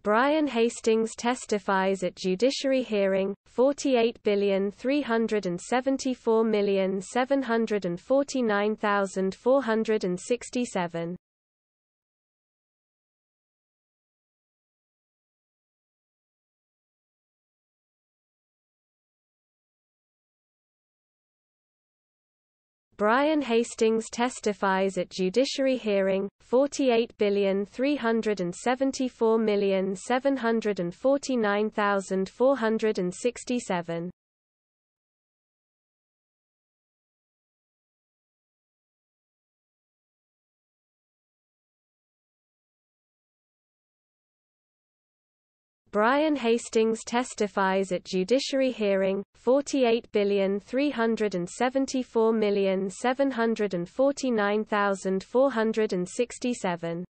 Brian Hastings testifies at Judiciary hearing, 48,374,749,467. Brian Hastings testifies at Judiciary hearing, 48,374,749,467. Brian Hastings testifies at Judiciary hearing, 48,374,749,467.